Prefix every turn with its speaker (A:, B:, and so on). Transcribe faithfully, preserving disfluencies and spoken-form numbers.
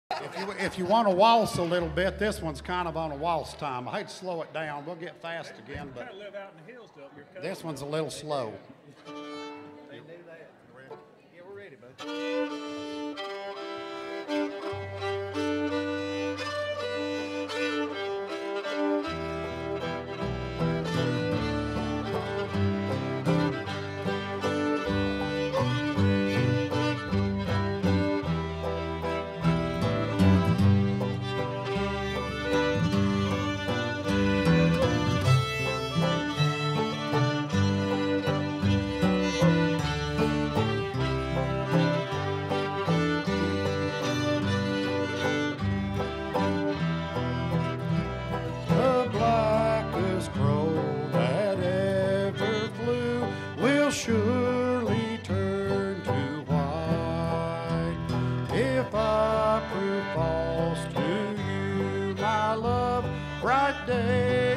A: If you, if you want to waltz a little bit, this one's kind of on a waltz time. I hate to slow it down. We'll get fast again, but
B: live out in the hills to up your coast.
A: this one's a little slow.
C: They do that. Yeah, we're ready, bud.
A: The blackest crow that ever flew will surely turn to white. If I prove false to you, my love, bright day